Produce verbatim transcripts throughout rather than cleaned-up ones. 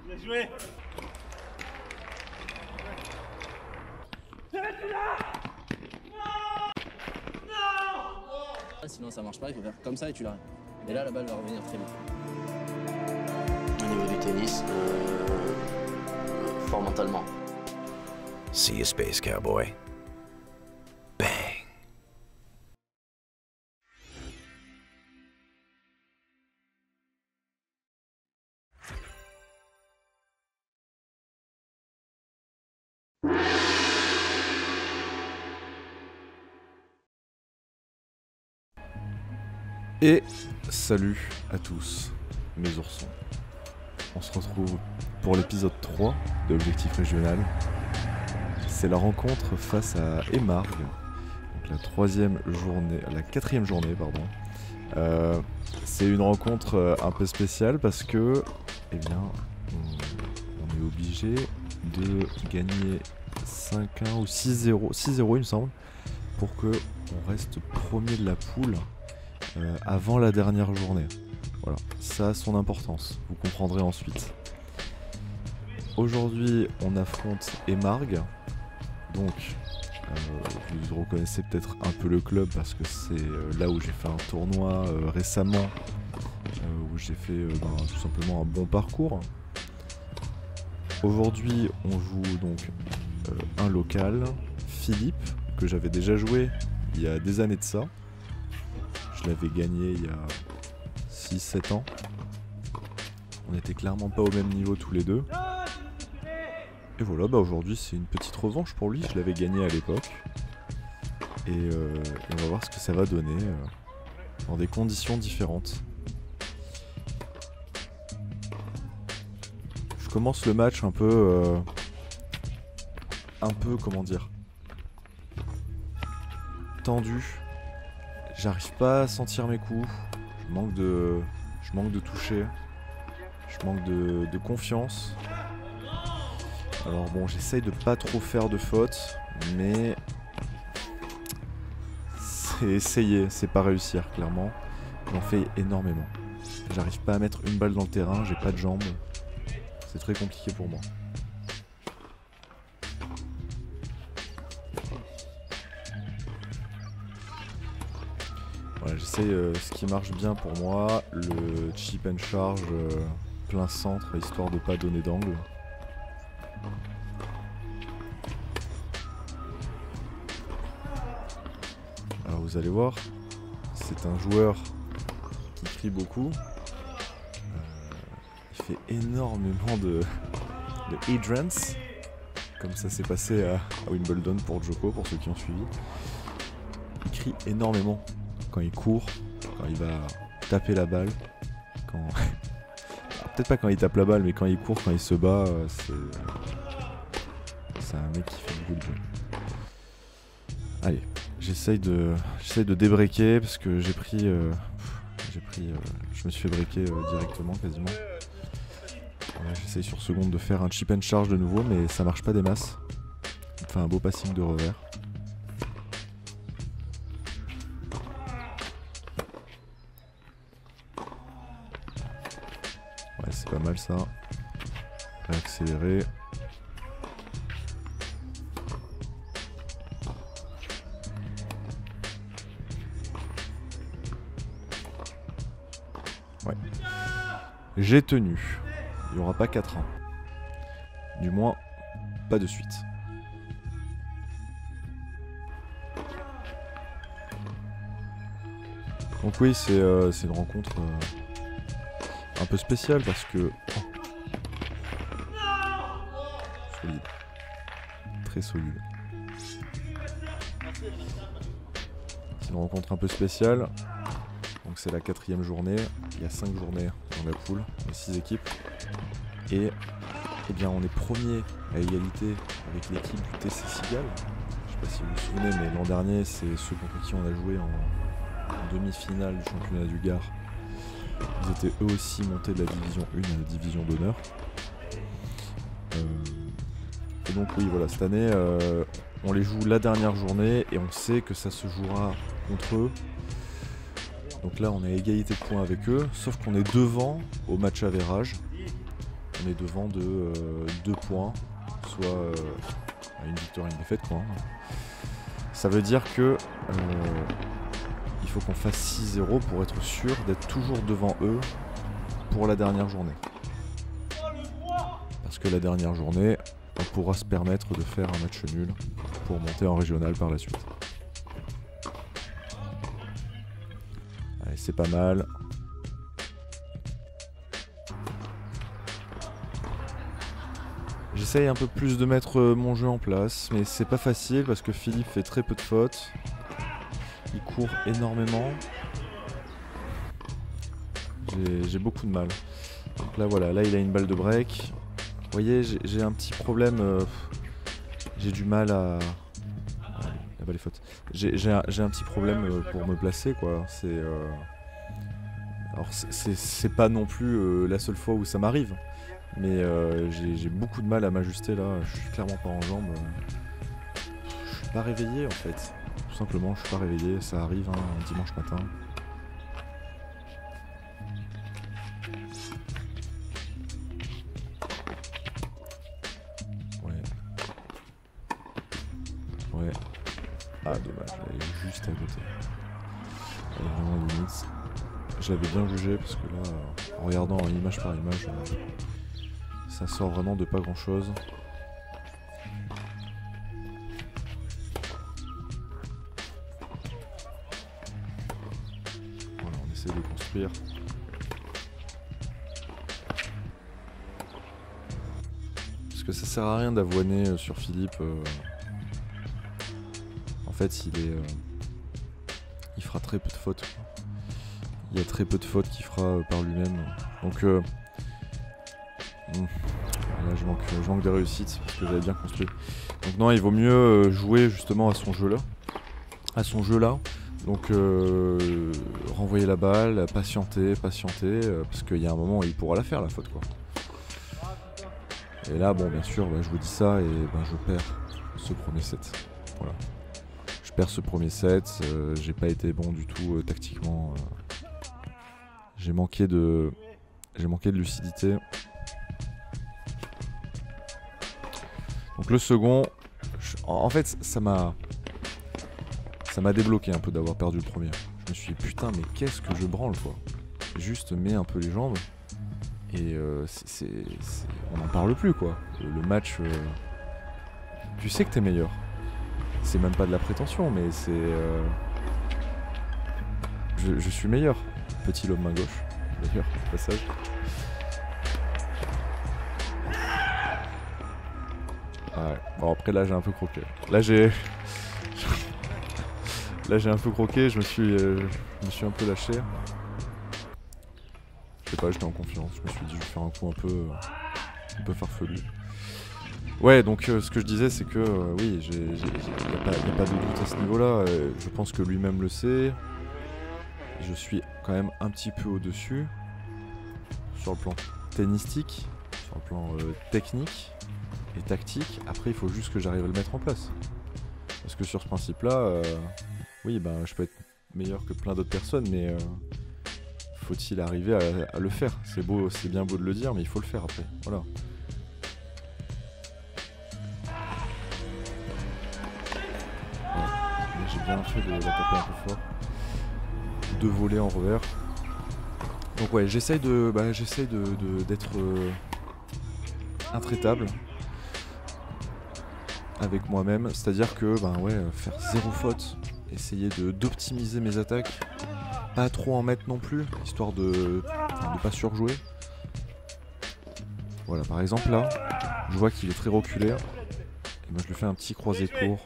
Bien joué. Sinon ça marche pas, il faut faire comme ça et tu l'arrêtes. Et là la balle va revenir très vite. Au niveau du tennis, euh, fort mentalement. See you, Space Cowboy. Bang. Et salut à tous mes oursons. On se retrouve pour l'épisode trois de Objectif Régional. C'est la rencontre face à Emarg, donc la troisième journée, la quatrième journée pardon. Euh, c'est une rencontre euh, un peu spéciale parce que, eh bien, on, on est obligé de gagner cinq un ou six zéro, six zéro il me semble, pour que on reste premier de la poule euh, avant la dernière journée. Voilà, ça a son importance, vous comprendrez ensuite. Aujourd'hui, on affronte Emarg. Donc, euh, vous reconnaissez peut-être un peu le club parce que c'est euh, là où j'ai fait un tournoi euh, récemment, euh, où j'ai fait euh, ben, tout simplement un bon parcours. Aujourd'hui, on joue donc euh, un local, Philippe, que j'avais déjà joué il y a des années de ça. Je l'avais gagné il y a six sept ans. On n'était clairement pas au même niveau tous les deux. Et voilà, bah aujourd'hui c'est une petite revanche pour lui, je l'avais gagné à l'époque. Et, euh, et on va voir ce que ça va donner euh, dans des conditions différentes. Je commence le match un peu... Euh, un peu, comment dire, tendu. J'arrive pas à sentir mes coups, je manque de, je manque de toucher, je manque de, de confiance. Alors bon, j'essaye de pas trop faire de fautes, mais c'est essayer, c'est pas réussir clairement. J'en fais énormément. J'arrive pas à mettre une balle dans le terrain, j'ai pas de jambes. C'est très compliqué pour moi. Voilà, j'essaye euh, ce qui marche bien pour moi, le chip and charge euh, plein centre, histoire de pas donner d'angle. Alors vous allez voir, c'est un joueur qui crie beaucoup. Euh, il fait énormément de, de hydrants, comme ça s'est passé à, à Wimbledon pour Djoko, pour ceux qui ont suivi. Il crie énormément quand il court, quand il va taper la balle, quand... peut-être pas quand il tape la balle, mais quand il court, quand il se bat, c'est... C'est un mec qui fait beaucoup de jeu. Allez, j'essaye de, j'essaye de débreaker parce que j'ai pris, euh, j'ai pris, euh, je me suis fait breaker euh, directement quasiment. Voilà, j'essaye sur seconde de faire un chip and charge de nouveau, mais ça marche pas des masses. Il me fait un beau passing de revers. Ouais, c'est pas mal ça. Accélérer. Ouais. J'ai tenu. Il n'y aura pas quatre un. Du moins, pas de suite. Donc oui, c'est euh, c'est une rencontre euh, un peu spéciale parce que... Oh. Solide. Très solide. C'est une rencontre un peu spéciale. Donc c'est la quatrième journée, il y a cinq journées dans la poule, il y a six équipes. Et eh bien on est premier à égalité avec l'équipe du T C Cigale. Je sais pas si vous vous souvenez, mais l'an dernier c'est ceux contre qui on a joué en, en demi-finale du championnat du Gard. Ils étaient eux aussi montés de la division un à la division d'honneur. Euh, et donc oui voilà, cette année euh, on les joue la dernière journée et on sait que ça se jouera contre eux. Donc là on est à égalité de points avec eux, sauf qu'on est devant au match average. on est devant de euh, deux points, soit euh, une victoire et une défaite quoi. Ça veut dire que euh, il faut qu'on fasse six zéro pour être sûr d'être toujours devant eux pour la dernière journée. Parce que la dernière journée, on pourra se permettre de faire un match nul pour monter en régional par la suite. Allez, c'est pas mal. J'essaye un peu plus de mettre mon jeu en place, mais c'est pas facile parce que Philippe fait très peu de fautes. Il court énormément. J'ai beaucoup de mal. Donc là voilà, là il a une balle de break. Vous voyez, j'ai un petit problème. Euh, j'ai du mal à... Ah, la balle est faute. J'ai un, un petit problème euh, pour me placer quoi. C'est... Euh... Alors c'est pas non plus euh, la seule fois où ça m'arrive. Mais euh, j'ai beaucoup de mal à m'ajuster là, je suis clairement pas en jambes. Je suis pas réveillé en fait. Tout simplement, je suis pas réveillé, ça arrive hein, un dimanche matin. Ouais. Ouais. Ah dommage, elle est juste à côté. Elle est vraiment limite. Je l'avais bien jugé parce que là, en regardant image par image, euh, ça sort vraiment de pas grand chose. Voilà, on essaie de construire. Parce que ça sert à rien d'avoiner sur Philippe. Euh... En fait, il est, euh... il fera très peu de fautes. Il y a très peu de fautes qu'il fera euh, par lui-même. Donc euh... là je manque, je manque de réussite parce que j'avais bien construit. Donc non, il vaut mieux jouer justement à son jeu là. À son jeu là. Donc euh, renvoyer la balle, patienter, patienter, euh, parce qu'il y a un moment où il pourra la faire la faute quoi. Et là bon bien sûr bah, je vous dis ça et ben, je perds ce premier set. Voilà. Je perds ce premier set, euh, j'ai pas été bon du tout euh, tactiquement. Euh, j'ai manqué de. J'ai manqué de lucidité. Donc le second, je, en fait ça m'a ça m'a débloqué un peu d'avoir perdu le premier. Je me suis dit putain mais qu'est-ce que je branle quoi. Juste mets un peu les jambes et euh, c'est, on n'en parle plus quoi. Le match, euh, tu sais que t'es meilleur. C'est même pas de la prétention mais c'est... Euh, je, je suis meilleur. Petit lobe main gauche d'ailleurs au passage. Ouais. Bon après là j'ai un peu croqué. Là j'ai... là j'ai un peu croqué, je me suis, euh, je me suis un peu lâché. Je sais pas, j'étais en confiance, je me suis dit je vais faire un coup un peu, un peu farfelu. Ouais donc euh, ce que je disais c'est que euh, oui, il n'y a, a pas de doute à ce niveau là, euh, je pense que lui-même le sait. Je suis quand même un petit peu au-dessus sur le plan tennistique, sur le plan euh, technique et tactique. Après il faut juste que j'arrive à le mettre en place. Parce que sur ce principe là, euh, oui ben je peux être meilleur que plein d'autres personnes mais euh, faut-il arriver à, à le faire. C'est beau, c'est bien beau de le dire mais il faut le faire après. Voilà. Ouais. J'ai bien fait de la taper un peu fort. De voler en revers. Donc ouais, j'essaye de, bah, j'essaye de, de, d'être euh, intraitable avec moi-même, c'est-à-dire que ben ouais, faire zéro faute, essayer de d'optimiser mes attaques, pas trop en mettre non plus, histoire de ne pas surjouer. Voilà, par exemple là, je vois qu'il est très reculé, et moi je lui fais un petit croisé court.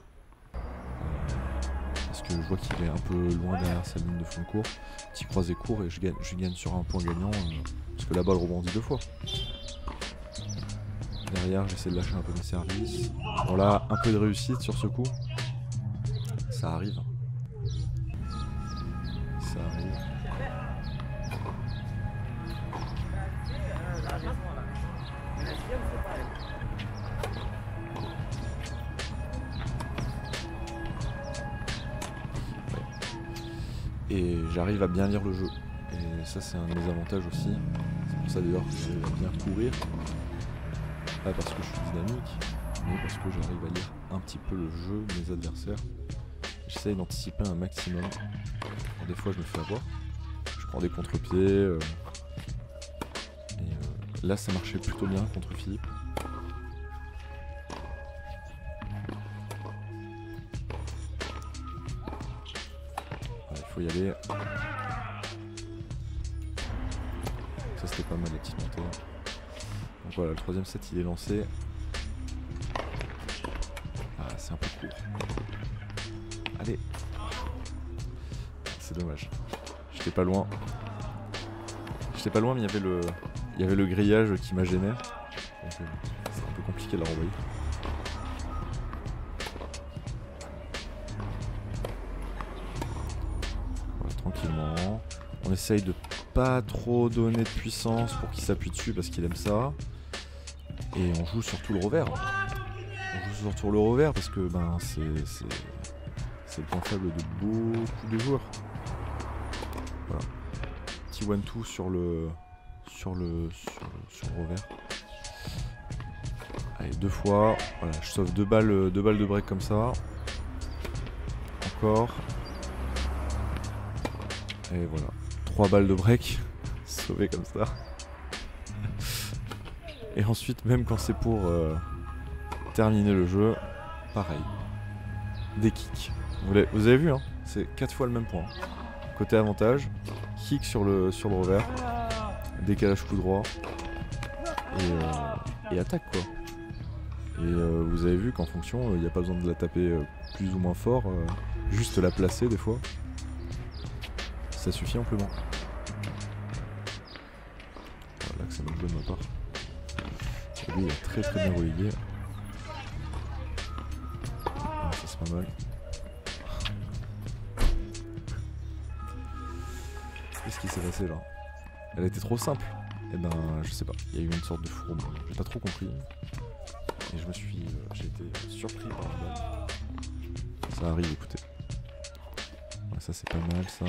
Je vois qu'il est un peu loin derrière sa ligne de fond de cours. Petit croisé court et je gagne, je gagne sur un point gagnant euh, parce que la balle rebondit deux fois. Derrière j'essaie de lâcher un peu mes services. Voilà, un peu de réussite sur ce coup. Ça arrive. Ça arrive. Et j'arrive à bien lire le jeu. Et ça c'est un de mes avantages aussi. C'est pour ça d'ailleurs que j'arrive à bien courir. Pas parce que je suis dynamique, mais parce que j'arrive à lire un petit peu le jeu de mes adversaires. J'essaye d'anticiper un maximum. Alors, des fois je me fais avoir. Je prends des contre-pieds. Euh, et euh, là ça marchait plutôt bien contre Philippe. Voilà, il faut y aller. Ça c'était pas mal la petite montée. Donc voilà, le troisième set il est lancé. Ah, c'est un peu court. Allez. C'est dommage. J'étais pas loin. J'étais pas loin, mais il y avait le, il y avait le grillage qui m'a gêné. Donc euh, c'est un peu compliqué de la renvoyer. Voilà, tranquillement. On essaye de pas trop donner de puissance pour qu'il s'appuie dessus parce qu'il aime ça. Et on joue surtout le revers. On joue surtout le revers parce que ben c'est c'est le point faible de beaucoup de joueurs. Voilà. Petit one two sur le sur le sur, sur le revers. Allez, deux fois. Voilà, je sauve deux balles deux balles de break comme ça. Encore. Et voilà. Trois balles de break. Sauvé comme ça. Et ensuite, même quand c'est pour euh, terminer le jeu, pareil. Des kicks. Vous avez, vous avez vu, hein, c'est quatre fois le même point. Côté avantage, kick sur le, sur le revers, décalage coup droit, et, euh, et attaque quoi. Et euh, vous avez vu qu'en fonction, il n'y a pas besoin de la taper euh, plus ou moins fort, euh, juste la placer des fois. Ça suffit amplement. Voilà que ça me donne ma part. Et lui il a très très bien relayé. Ah, ça c'est pas mal. Qu'est-ce qui s'est passé là? Elle était trop simple. Et ben je sais pas, il y a eu une sorte de fourbe, j'ai pas trop compris. Et je me suis. Euh, j'ai été surpris par la balle. Ça arrive, écoutez. Ouais, ça c'est pas mal ça.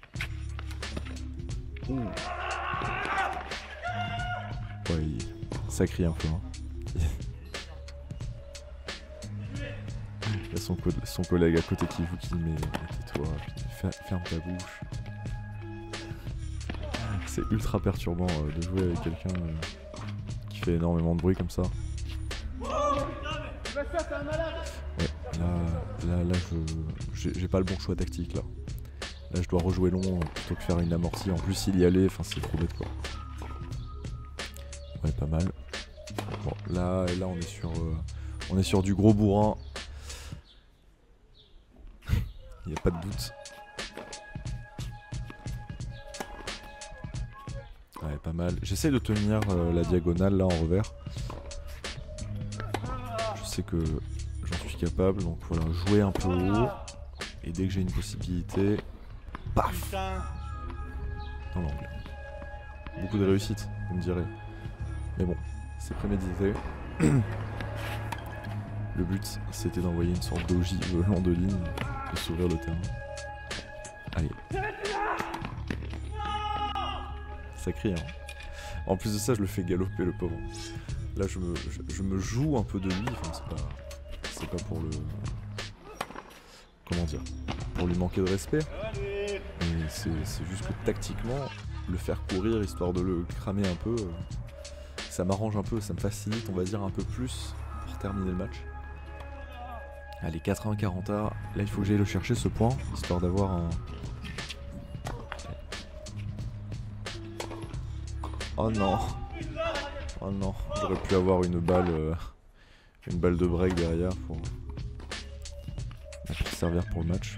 Ouh. Ouais, il... ça crie un peu. Hein. Il y a son, co son collègue à côté qui vous qui met tais-toi, ferme ta bouche. C'est ultra perturbant euh, de jouer avec quelqu'un euh, qui fait énormément de bruit comme ça. Ouais, là, là, là, je j'ai pas le bon choix tactique là. Là, je dois rejouer long euh, plutôt que faire une amortie. En plus, il y allait, enfin, c'est trop bête quoi. Ouais, pas mal. Bon, là, là, on est sur, euh, on est sur du gros bourrin. Il n'y a pas de doute. Ouais, pas mal. J'essaie de tenir euh, la diagonale là en revers. Je sais que j'en suis capable, donc voilà, jouer un peu haut. Et dès que j'ai une possibilité, paf, dans l'angle. Beaucoup de réussite, vous me direz. Mais bon, c'est prémédité. Le but, c'était d'envoyer une sorte d'ogive le long de ligne et s'ouvrir le terrain. Allez. Ça crie, hein. En plus de ça, je le fais galoper, le pauvre. Là, je me, je, je me joue un peu de lui. Enfin, c'est pas, c'est pas pour le... Comment dire? Pour lui manquer de respect. Mais c'est juste que tactiquement, le faire courir, histoire de le cramer un peu, ça m'arrange un peu, ça me facilite, on va dire, un peu plus pour terminer le match. Allez, quatre-vingts quarante A. Là, il faut que j'aille le chercher, ce point, histoire d'avoir un... Oh non. Oh non. J'aurais pu avoir une balle... Euh, une balle de break derrière pour... pour servir pour le match.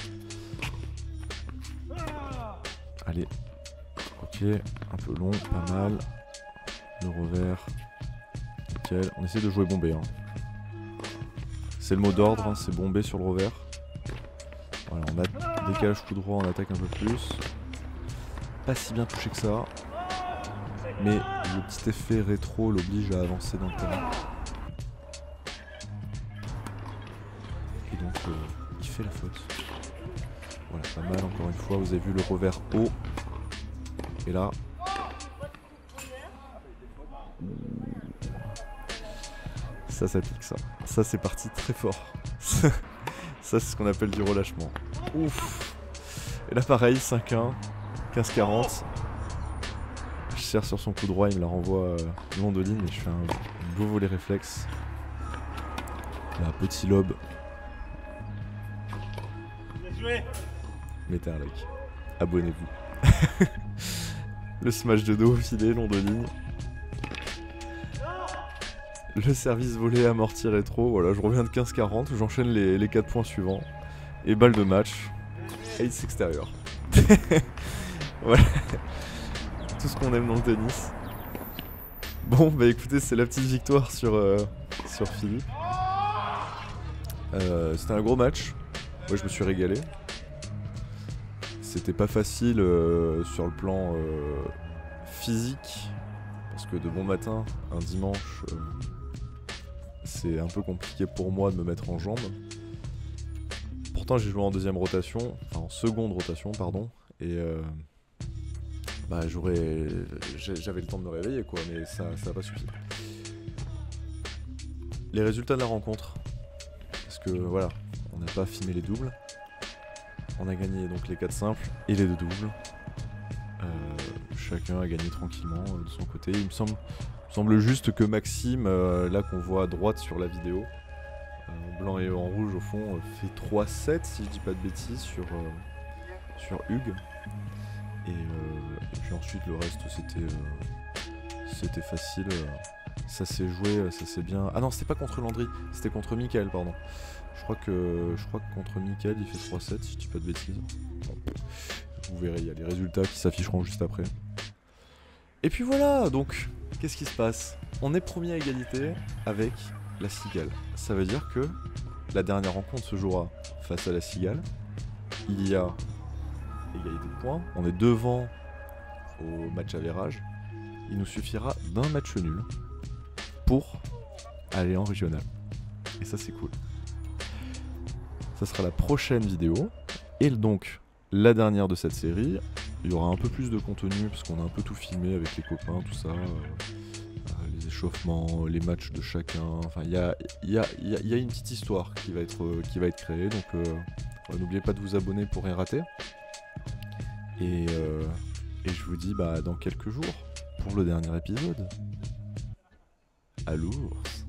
Allez. Ok. Un peu long, pas mal. Le revers. Nickel. On essaie de jouer bombé. Hein. C'est le mot d'ordre, hein, c'est bomber sur le revers. Voilà, on a décalage coup droit, on attaque un peu plus. Pas si bien touché que ça. Mais le petit effet rétro l'oblige à avancer dans le terrain. Et donc euh, il fait la faute. Voilà, pas mal encore une fois, vous avez vu le revers haut. Et là, Ça, ça pique ça. Ça, c'est parti très fort. Ça, c'est ce qu'on appelle du relâchement. Ouf. Et là, pareil, cinq un, quinze quarante. Je serre sur son coup droit, il me la renvoie euh, long de ligne et je fais un, un beau volet réflexe. Là, petit lobe. Mettez un like. Abonnez-vous. Le smash de dos au filet, long de ligne. Le service volé amorti rétro. Voilà, je reviens de quinze quarante. J'enchaîne les, les quatre points suivants. Et balle de match. Ace extérieur. Voilà. Tout ce qu'on aime dans le tennis. Bon, bah écoutez, c'est la petite victoire sur, euh, sur Philippe. Euh, C'était un gros match. Moi, je me suis régalé. C'était pas facile euh, sur le plan euh, physique. Parce que de bon matin, un dimanche, euh, c'est un peu compliqué pour moi de me mettre en jambes. Pourtant, j'ai joué en deuxième rotation, enfin en seconde rotation, pardon. Et euh, bah, j'aurais, j'avais le temps de me réveiller, quoi, mais ça, ça a pas suffi. Les résultats de la rencontre. Parce que voilà, on n'a pas filmé les doubles. On a gagné donc les quatre simples et les deux doubles. Euh, chacun a gagné tranquillement euh, de son côté. Il me semble, il me semble juste que Maxime, euh, là qu'on voit à droite sur la vidéo, euh, en blanc et en rouge au fond, euh, fait trois sept si je dis pas de bêtises sur, euh, sur Hugues. Et, euh, et puis ensuite le reste c'était euh, c'était facile. Euh, ça s'est joué, ça s'est bien. Ah non, c'était pas contre Landry, c'était contre Mickaël, pardon. Je crois que je crois que contre Mickaël il fait trois sept si je dis pas de bêtises. Bon. Vous verrez, il y a les résultats qui s'afficheront juste après. Et puis voilà, donc, qu'est-ce qui se passe? On est premier à égalité avec la Cigale. Ça veut dire que la dernière rencontre se jouera face à la Cigale. Il y a égalité de points. On est devant au match avérage. Il nous suffira d'un match nul pour aller en régional. Et ça, c'est cool. Ça sera la prochaine vidéo. Et donc, la dernière de cette série, il y aura un peu plus de contenu parce qu'on a un peu tout filmé avec les copains, tout ça, euh, euh, les échauffements, les matchs de chacun. Enfin, il y a, y, a, y, a, y a une petite histoire qui va être, euh, qui va être créée. Donc, euh, euh, n'oubliez pas de vous abonner pour rien rater. Et, euh, et je vous dis bah, dans quelques jours pour le dernier épisode. À l'ours.